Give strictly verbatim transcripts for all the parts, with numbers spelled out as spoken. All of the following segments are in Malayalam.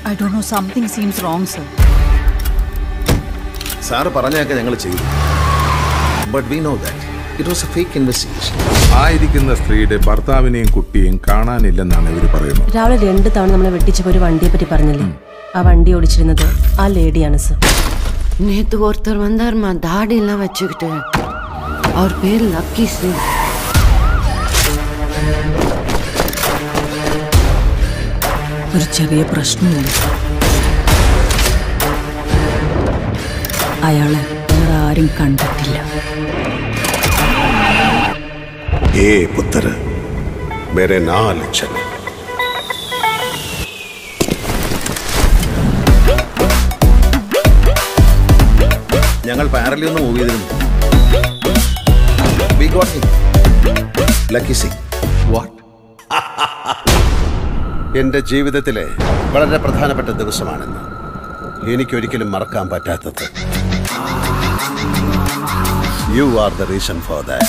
I don't know, something seems wrong, sir. Sir, പറഞ്ഞൊക്കെ ഞങ്ങൾ ചെയ്തു. But we know that it was a fake investigation. ആയിരിക്കുന്ന സ്ത്രീയുടെ ഭർത്താവിനെയും കുട്ടിയെയും കാണാനില്ലെന്നാണ് ഇവർ പറയുന്നത്. രാവിലെ രണ്ട് തവണ നമ്മളെ വെട്ടിച്ചപ്പോൾ ഒരു വണ്ടിയെ പറ്റി പറഞ്ഞില്ലേ? ആ വണ്ടി ഓടിച്ചിരുന്നത് ആ ലേഡിയാണ് സർ. നേത്തു ഓർത്തർ വന്നാർമാ ദാടി എല്ലാം വെച്ചുകിട്ട് അവർ പേര് ലക്കി സിംഗ്. ഒരു ചെറിയ പ്രശ്നമുണ്ട്. അയാളെ വേറെ ആരും കണ്ടിട്ടില്ല. ഏ പുത്ര മേരെ നാല് ചല ഞങ്ങൾ പാരലി ഒന്ന് മൂവ് ചെയ്തിരുന്നു. We got him. Lucky Singh. What? എൻ്റെ ജീവിതത്തിലെ വളരെ പ്രധാനപ്പെട്ട ദിവസമാണെന്ന് എനിക്കൊരിക്കലും മറക്കാൻ പറ്റാത്തത്. You are the reason for that.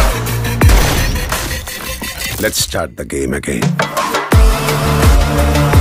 Let's start the game again.